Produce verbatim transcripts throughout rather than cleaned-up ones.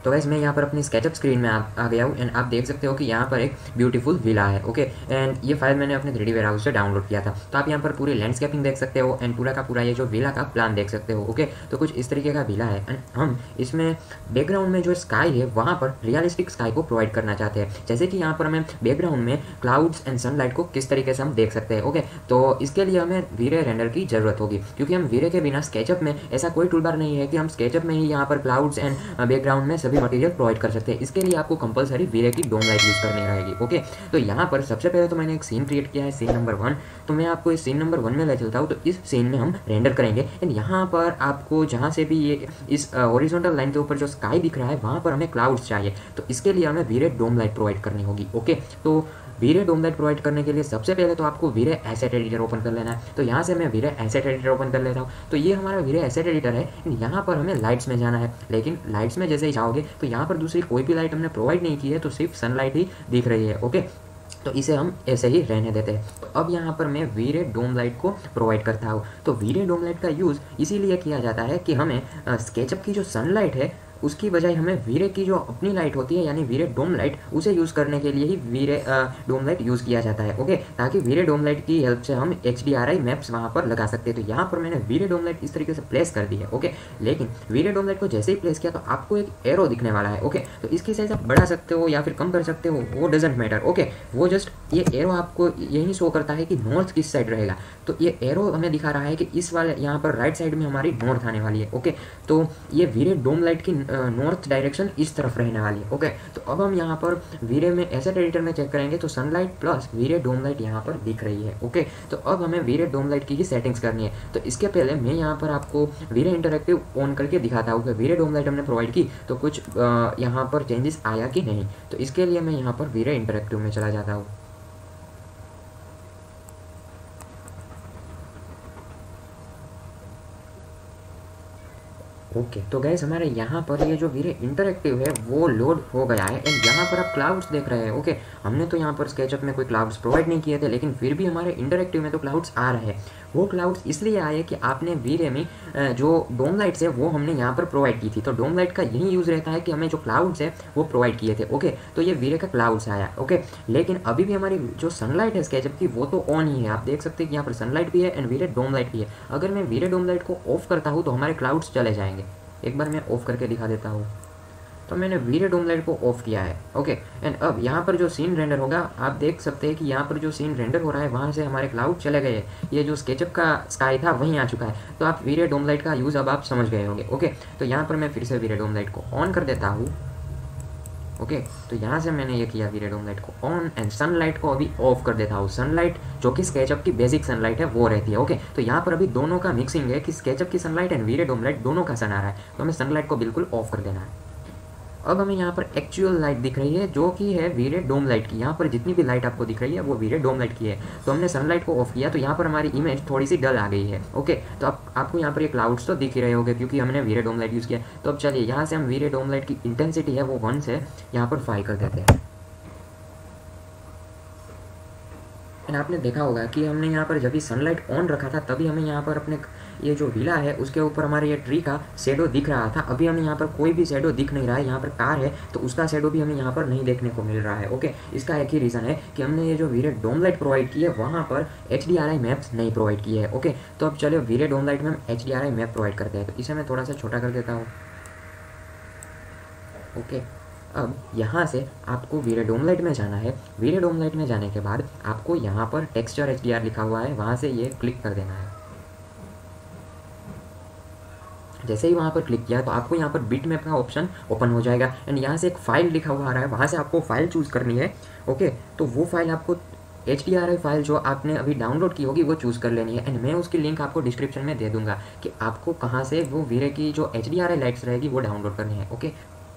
तो गाइस मैं यहाँ पर अपनी स्केचअप स्क्रीन में आ, आ गया हूँ एंड आप देख सकते हो कि यहाँ पर एक ब्यूटीफुल विला है। ओके, एंड ये फाइल मैंने अपने थ्री डी वेयर हाउस से डाउनलोड किया था। तो आप यहाँ पर पूरी लैंडस्केपिंग देख सकते हो एंड पूरा का पूरा ये जो विला का प्लान देख सकते हो। ओके, तो कुछ इस तरीके का विला है एंड हम इसमें बैकग्राउंड में जो स्काई है वहाँ पर रियलिस्टिक स्काई को प्रोवाइड करना चाहते हैं। जैसे कि यहाँ पर हमें बैकग्राउंड में क्लाउड्स एंड सनलाइट को किस तरीके से हम देख सकते हैं। ओके, तो इसके लिए हमें वीरे रेंडर की ज़रूरत होगी, क्योंकि हम वीरे के बिना स्केचअप में ऐसा कोई टूलबार नहीं है कि हम स्केचअप में ही यहाँ पर क्लाउड्स एंड बैकग्राउंड में सभी मटेरियल प्रोवाइड कर सकते हैं। इसके लिए आपको कंपलसरी वीरे की डोम लाइट यूज़ करनी रहेगी। ओके, तो यहाँ पर सबसे पहले तो मैंने एक सीन क्रिएट किया है, सीन नंबर वन। तो मैं आपको इस सीन नंबर वन में ले चलता हूँ। तो इस सीन में हम रेंडर करेंगे एंड यहाँ पर आपको जहाँ से भी ये इस हॉरिजॉन्टल लाइन के ऊपर जो स्काई दिख रहा है वहाँ पर हमें क्लाउड्स चाहिए। तो इसके लिए हमें वीरे डोम लाइट प्रोवाइड करनी होगी। ओके, तो वीरे डोम लाइट प्रोवाइड करने के लिए सबसे पहले तो आपको वीरे एसेट एडिटर ओपन कर लेना है। तो यहाँ से मैं वीरे एसेट एडिटर ओपन कर लेता हूँ। तो ये हमारा वीरे एसेट एडिटर है। यहाँ पर हमें लाइट्स में जाना है, लेकिन लाइट्स में जैसे ही जाओगे तो यहाँ पर दूसरी कोई भी लाइट हमने प्रोवाइड नहीं की है, तो सिर्फ सनलाइट ही दिख रही है। ओके, तो इसे हम ऐसे ही रहने देते हैं। तो अब यहाँ पर मैं वीरे डोम लाइट को प्रोवाइड करता हूँ। तो वीरे डोम लाइट का यूज़ इसीलिए किया जाता है कि हमें स्केचअप की जो सनलाइट है उसकी बजाय हमें वीरे की जो अपनी लाइट होती है यानी वीरे डोम लाइट, उसे यूज़ करने के लिए ही वीरे डोम लाइट यूज़ किया जाता है। ओके, ताकि वीरे डोम लाइट की हेल्प से हम H D R I maps वहाँ पर लगा सकते हैं। तो यहाँ पर मैंने वीरे डोम लाइट इस तरीके से प्लेस कर दी है। ओके, लेकिन वीरे डोम लाइट को जैसे ही प्लेस किया तो आपको एक एरो दिखने वाला है। ओके, तो इसकी साइज आप बढ़ा सकते हो या फिर कम कर सकते हो, वो डजेंट मैटर। ओके, वो जस्ट ये एरो आपको यही शो करता है कि नॉर्थ किस साइड रहेगा। तो ये एरो हमें दिखा रहा है कि इस वाले यहाँ पर राइट साइड में हमारी नॉर्थ आने वाली है। ओके, तो ये वीरे डोम लाइट की नॉर्थ डायरेक्शन इस तरफ रहने वाली है। ओके, तो अब हम यहाँ पर वीरे में एसेट एडिटर में चेक करेंगे तो सनलाइट प्लस वीरे डोम लाइट यहाँ पर दिख रही है। ओके, तो अब हमें वीरे डोम लाइट की ही सेटिंग्स करनी है। तो इसके पहले मैं यहाँ पर आपको वीरे इंटरैक्टिव ऑन करके दिखाता हूँ कि वीरे डोम लाइट हमने प्रोवाइड की तो कुछ यहाँ पर चेंजेस आया कि नहीं। तो इसके लिए मैं यहाँ पर वीरे इंटरैक्टिव में चला जाता हूँ। ओके okay, तो गैस हमारे यहाँ पर ये जो वीरे इंटरैक्टिव है वो लोड हो गया है एंड यहाँ पर आप क्लाउड्स देख रहे हैं। ओके okay, हमने तो यहाँ पर स्केचअप में कोई क्लाउड्स प्रोवाइड नहीं किए थे, लेकिन फिर भी हमारे इंटरैक्टिव में तो क्लाउड्स आ रहे हैं। वो क्लाउड्स इसलिए आए कि आपने वीरे में जो डोम लाइट्स है वो हमने यहाँ पर प्रोवाइड की थी। तो डोम लाइट का यही यूज़ रहता है कि हमें जो क्लाउड्स है वो प्रोवाइड किए थे। ओके, तो ये वीरे का क्लाउड्स आया। ओके, लेकिन अभी भी हमारी जो सनलाइट है स्केचअप की वो तो ऑन ही है। आप देख सकते हैं कि यहाँ पर सनलाइट भी है एंड वीरे डोम लाइट भी है। अगर मैं वीरे डोम लाइट को ऑफ करता हूँ तो हमारे क्लाउड्स चले जाएंगे। एक बार मैं ऑफ करके दिखा देता हूँ। तो मैंने वीरे डोम लाइट को ऑफ किया है। ओके, एंड अब यहाँ पर जो सीन रेंडर होगा आप देख सकते हैं कि यहाँ पर जो सीन रेंडर हो रहा है वहाँ से हमारे क्लाउड चले गए। ये जो स्केचअप का स्काई था वहीं आ चुका है। तो आप वीरे डोम लाइट का यूज़ अब आप समझ गए होंगे। ओके, तो यहाँ पर मैं फिर से वीरे डोम लाइट को ऑन कर देता हूँ। ओके okay, तो यहाँ से मैंने ये किया वीरे डोम लाइट को ऑन एंड सनलाइट को अभी ऑफ कर देता हूँ। सनलाइट जो कि स्केचअप की बेसिक सनलाइट है वो रहती है। ओके okay, तो यहाँ पर अभी दोनों का मिक्सिंग है कि स्केचअप की sunlight and Veere dome light दोनों का सन आ रहा है। तो हमें सनलाइट को बिल्कुल ऑफ कर देना है। अब हमें यहाँ पर एक्चुअल लाइट दिख रही है जो कि है वीरे डोम लाइट की। यहाँ पर जितनी भी लाइट आपको दिख रही है वो वीरे डोम लाइट की है। तो हमने सनलाइट को ऑफ किया तो यहाँ पर हमारी इमेज थोड़ी सी डल आ गई है। ओके, तो अब आप, आपको यहाँ पर ये क्लाउड्स तो दिख ही रहे होंगे क्योंकि हमने वीरे डोम लाइट यूज़ किया। तो अब चलिए यहाँ से हम वीरे डोम लाइट की इंटेंसिटी है वो वन से यहाँ पर फाइव कर देते हैं। एंड आपने देखा होगा कि हमने यहाँ पर जब भी सनलाइट ऑन रखा था तभी हमें यहाँ पर अपने ये जो विला है उसके ऊपर हमारे ये ट्री का शेडो दिख रहा था। अभी हमें यहाँ पर कोई भी शेडो दिख नहीं रहा है। यहाँ पर कार है तो उसका शेडो भी हमें यहाँ पर नहीं देखने को मिल रहा है। ओके, इसका एक ही रीज़न है कि हमने ये जो वीरे डोम लाइट प्रोवाइड की है वहाँ पर H D R I maps नहीं प्रोवाइड किए है। ओके, तो अब चलो वीरे डोम लाइट में हम H D R I map provide करते हैं। तो इसे मैं थोड़ा सा छोटा कर देता हूँ। ओके, अब यहाँ से आपको वीरे डोम लाइट में जाना है। वीरे डोम लाइट में जाने के बाद आपको यहाँ पर टेक्सचर एच डी आर लिखा हुआ है, वहाँ से ये क्लिक कर देना है। जैसे ही वहाँ पर क्लिक किया तो आपको यहाँ पर बिट मैप का ऑप्शन ओपन हो जाएगा एंड यहाँ से एक फाइल लिखा हुआ आ रहा है, वहाँ से आपको फाइल चूज़ करनी है। ओके, तो वो फाइल आपको H D R I file जो आपने अभी डाउनलोड की होगी वो चूज़ कर लेनी है एंड मैं उसकी लिंक आपको डिस्क्रिप्शन में दे दूँगा कि आपको कहाँ से वो वीरे की जो H D R I lights रहेगी वो डाउनलोड करनी है। ओके,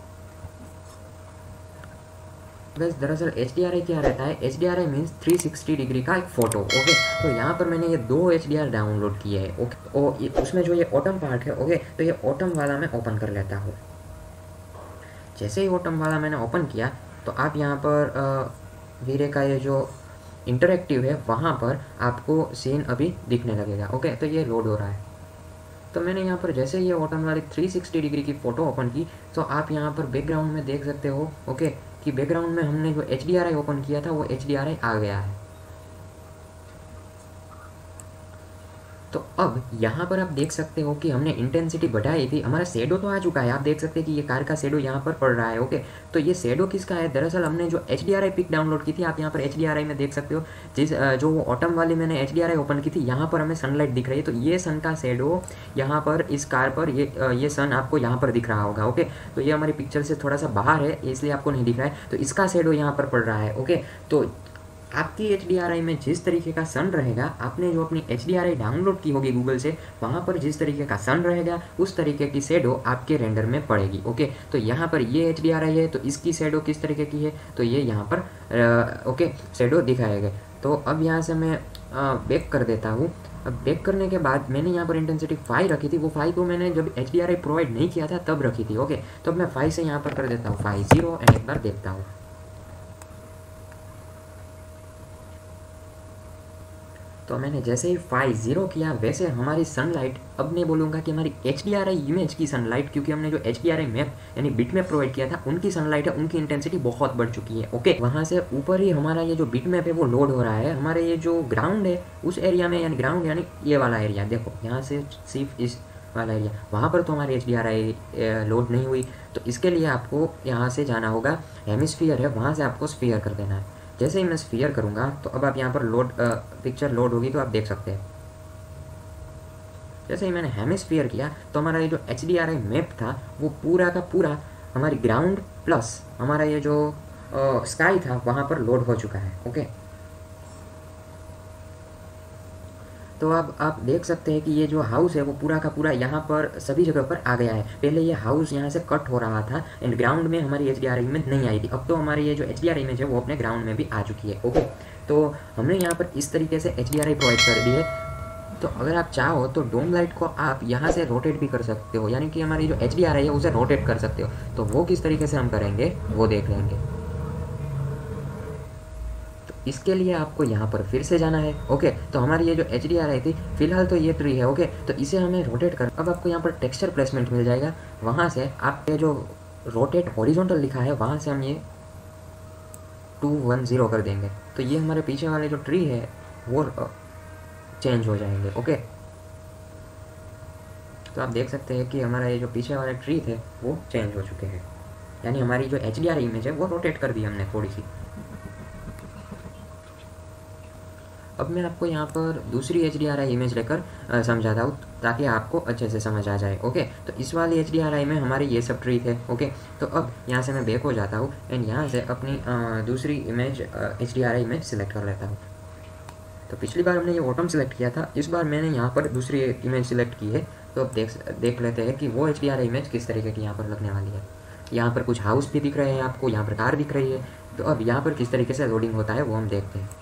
बस दरअसल एच डी आर आई क्या रहता है, H D R I means three sixty degree का एक फ़ोटो। ओके, तो यहाँ पर मैंने ये दो एच डी आर डाउनलोड किए हैं। ओके, और उसमें जो ये ऑटम पार्ट है, ओके, तो ये ऑटम वाला मैं ओपन कर लेता हूँ। जैसे ही ऑटम वाला मैंने ओपन किया तो आप यहाँ पर वीरे का ये जो इंटरैक्टिव है वहाँ पर आपको सीन अभी दिखने लगेगा। ओके, तो ये लोड हो रहा है। तो मैंने यहाँ पर जैसे ये ऑटम वाली थ्री सिक्सटी डिग्री की फ़ोटो ओपन की तो आप यहाँ पर बैकग्राउंड में देख सकते हो ओके कि बैकग्राउंड में हमने जो H D R I open किया था वो एच डी आर आई आ गया है। तो अब यहाँ पर आप देख सकते हो कि हमने इंटेंसिटी बढ़ाई थी, हमारा शेडो तो आ चुका है। आप देख सकते हैं कि ये कार का शेडो यहाँ पर पड़ रहा है ओके। तो ये शेडो किसका है, दरअसल हमने जो H D R I pic download की थी, आप यहाँ पर एच डी आर आई में देख सकते हो, जिस जो वो ऑटम वाली मैंने H D R I open की थी, यहाँ पर हमें सनलाइट दिख रही है। तो ये सन का शेडो यहाँ पर इस कार पर ये ये सन आपको यहाँ पर दिख रहा होगा ओके। तो ये हमारी पिक्चर से थोड़ा सा बाहर है इसलिए आपको नहीं दिख रहा है, तो इसका शेडो यहाँ पर पड़ रहा है ओके। तो आपकी एच डी आर आई में जिस तरीके का सन रहेगा, आपने जो अपनी H D R I download की होगी गूगल से, वहाँ पर जिस तरीके का सन रहेगा उस तरीके की शेडो आपके रेंडर में पड़ेगी ओके। तो यहाँ पर ये एच डी आर आई है तो इसकी शेडो किस तरीके की है, तो ये यहाँ पर आ, ओके शेडो दिखाएगा। तो अब यहाँ से मैं बैक कर देता हूँ। अब बैक करने के बाद मैंने यहाँ पर इंटेंसिटी फाइव रखी थी, वो फाइव को मैंने जब H D R I provide नहीं किया था तब रखी थी ओके। तो अब मैं फाइव से यहाँ पर कर देता हूँ फाइव जीरो एंड एक बार देखता हूँ। तो मैंने जैसे ही फाइव जीरो किया वैसे हमारी सनलाइट, अब मैं बोलूँगा कि हमारी H D R I image की सनलाइट, क्योंकि हमने जो H D R I map यानी बिट मैप प्रोवाइड किया था, उनकी सनलाइट है, उनकी इंटेंसिटी बहुत बढ़ चुकी है ओके। वहाँ से ऊपर ही हमारा ये जो बिट मैप है वो लोड हो रहा है। हमारे ये जो ग्राउंड है उस एरिया में, यानी ग्राउंड यानी ये वाला एरिया देखो, यहाँ से सिर्फ इस वाला एरिया, वहाँ पर तो हमारी H D R I load नहीं हुई। तो इसके लिए आपको यहाँ से जाना होगा, हेमिस्फीयर है वहाँ से आपको स्फीयर कर देना है। जैसे ही मैं स्फीयर करूँगा तो अब आप यहाँ पर लोड पिक्चर लोड होगी तो आप देख सकते हैं। जैसे ही मैंने हेमिस्फीयर किया तो हमारा ये जो H D R I map था वो पूरा का पूरा हमारी ग्राउंड प्लस हमारा ये जो स्काई था वहाँ पर लोड हो चुका है ओके। तो अब आप देख सकते हैं कि ये जो हाउस है वो पूरा का पूरा यहाँ पर सभी जगह पर आ गया है। पहले ये हाउस यहाँ से कट हो रहा था एंड ग्राउंड में हमारी H D R I image नहीं आई थी, अब तो हमारी ये जो H D R I image है वो अपने ग्राउंड में भी आ चुकी है ओके। तो हमने यहाँ पर इस तरीके से H D R I provide कर दी है। तो अगर आप चाहो तो डोम लाइट को आप यहाँ से रोटेट भी कर सकते हो, यानी कि हमारी जो एच डी आर आई है उसे रोटेट कर सकते हो। तो वो किस तरीके से हम करेंगे वो देख लेंगे। इसके लिए आपको यहाँ पर फिर से जाना है ओके। तो हमारी ये जो एच डी आर आई थी फिलहाल तो ये ट्री है ओके, तो इसे हमें रोटेट कर, अब आपको यहाँ पर टेक्सचर प्लेसमेंट मिल जाएगा, वहाँ से आप ये जो रोटेट हॉरिजॉन्टल लिखा है वहाँ से हम ये टू वन ज़ीरो कर देंगे। तो ये हमारे पीछे वाले जो ट्री है वो चेंज हो जाएंगे ओके। तो आप देख सकते हैं कि हमारा ये जो पीछे वाले ट्री थे वो चेंज हो चुके हैं, यानी हमारी जो H D R I image है वो रोटेट कर दी हमने थोड़ी सी। अब मैं आपको यहाँ पर दूसरी H D R I image लेकर समझाता हूँ ताकि आपको अच्छे से समझ आ जाए ओके। तो इस वाली एच डी आर आई में हमारे ये सब ट्री थे ओके। तो अब यहाँ से मैं बैक हो जाता हूँ एंड यहाँ से अपनी आ, दूसरी image H D R I image select कर लेता हूँ। तो पिछली बार हमने ये ऑटम सेलेक्ट किया था, इस बार मैंने यहाँ पर दूसरी इमेज सेलेक्ट की है। तो अब देख देख लेते हैं कि वो H D R I image किस तरीके की यहाँ पर लगने वाली है। यहाँ पर कुछ हाउस भी दिख रहे हैं आपको, यहाँ पर कार दिख रही है। तो अब यहाँ पर किस तरीके से लोडिंग होता है वो हम देखते हैं।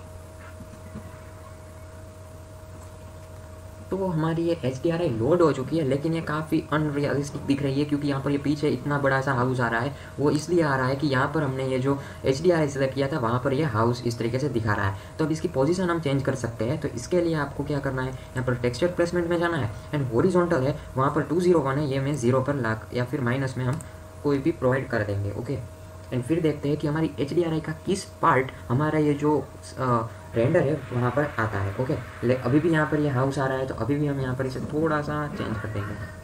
तो हमारी ये H D R I load हो चुकी है, लेकिन ये काफ़ी अनरियलिस्टिक दिख रही है क्योंकि यहाँ पर ये पीछे इतना बड़ा सा हाउस आ रहा है। वो इसलिए आ रहा है कि यहाँ पर हमने ये जो H D R I select किया था वहाँ पर ये हाउस इस तरीके से दिखा रहा है। तो अब इसकी पोजीशन हम चेंज कर सकते हैं। तो इसके लिए आपको क्या करना है, यहाँ पर टेक्सचर प्लेसमेंट में जाना है एंड हॉरिजॉन्टल है वहाँ पर टू जीरो वन है, ये मैं जीरो पर लाख या फिर माइनस में हम कोई भी प्रोवाइड कर देंगे ओके। एंड फिर देखते हैं कि हमारी एच डी आर आई का किस पार्ट हमारा ये जो रेंडर है वहाँ पर आता है ओके। ले अभी भी यहाँ पर ये हाउस आ रहा है, तो अभी भी हम यहाँ पर इसे थोड़ा सा चेंज कर देंगे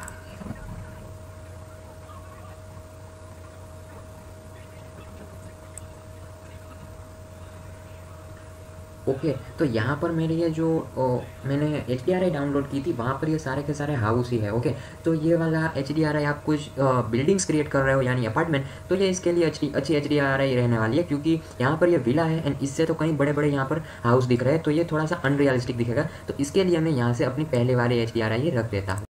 ओके। तो यहाँ पर मेरी ये जो ओ, मैंने H D R I download की थी वहाँ पर ये सारे के सारे हाउस ही है ओके। तो ये वाला एच डी आर आई आप कुछ बिल्डिंग्स क्रिएट कर रहे हो यानी अपार्टमेंट, तो ये इसके लिए अच्छी अच्छी एच डी आर आई रहने वाली है क्योंकि यहाँ पर ये विला है एंड इससे तो कहीं बड़े बड़े यहाँ पर हाउस दिख रहे हैं, तो ये थोड़ा सा अनरियलिस्टिक दिखेगा। तो इसके लिए मैं यहाँ से अपनी पहले वाली एच डी आर आई रख देता हूँ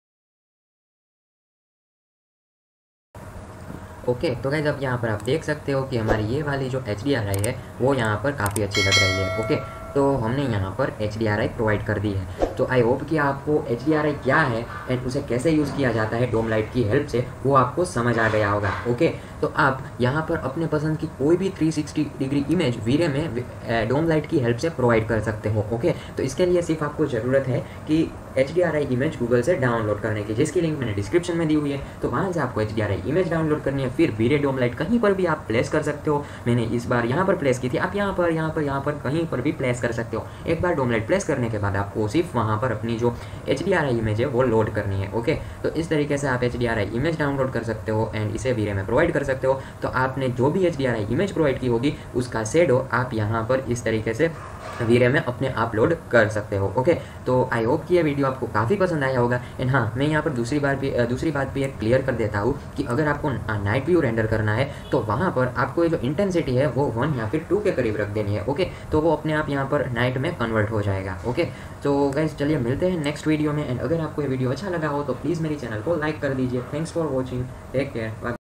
ओके okay, तो गाइस अब यहाँ पर आप देख सकते हो कि हमारी ये वाली जो एच डी आर आई है वो यहाँ पर काफ़ी अच्छी लग रही है ओके okay, तो हमने यहाँ पर H D R I provide कर दी है। तो आई होप कि आपको एच डी आर आई क्या है एंड उसे कैसे यूज़ किया जाता है डोम लाइट की हेल्प से वो आपको समझ आ गया होगा। ओके, तो आप यहाँ पर अपने पसंद की कोई भी three sixty degree image V-Ray में डोम लाइट की हेल्प से प्रोवाइड कर सकते हो। ओके, तो इसके लिए सिर्फ आपको ज़रूरत है कि H D R I image Google से डाउनलोड करने की, जिसकी लिंक मैंने डिस्क्रिप्शन में दी हुई है। तो वहाँ से आपको H D R I image download करनी है, फिर वीरे डोम लाइट कहीं पर भी आप प्लेस कर सकते हो। मैंने इस बार यहाँ पर प्लेस की थी, आप यहाँ पर यहाँ पर यहाँ पर कहीं पर भी प्लेस कर सकते हो। एक बार डोम लाइट प्लेस करने के बाद आपको सिर्फ वहाँ पर अपनी जो H D R I image है वो लोड करनी है। ओके, तो इस तरीके से आप H D R I image download कर सकते हो एंड इसे वीरे में प्रोवाइड कर सकते हो। तो आपने जो भी H D R I image provide की होगी उसका शेडो आप यहाँ पर इस तरीके से वीरे में अपने अपलोड कर सकते हो। ओके, तो आई होप कि ये वीडियो आपको काफ़ी पसंद आया होगा। एंड हाँ, मैं यहाँ पर दूसरी बार भी दूसरी बात भी एक क्लियर कर देता हूँ कि अगर आपको नाइट व्यू रेंडर करना है तो वहाँ पर आपको ये जो इंटेंसिटी है वो वन या फिर टू के करीब रख देनी है। ओके, तो वो अपने आप यहाँ पर नाइट में कन्वर्ट हो जाएगा। ओके, तो गाइस चलिए मिलते हैं नेक्स्ट वीडियो में। एंड अगर आपको ये वीडियो अच्छा लगा हो तो प्लीज़ मेरी चैनल को लाइक कर दीजिए। Thanks for watching, take care, bye.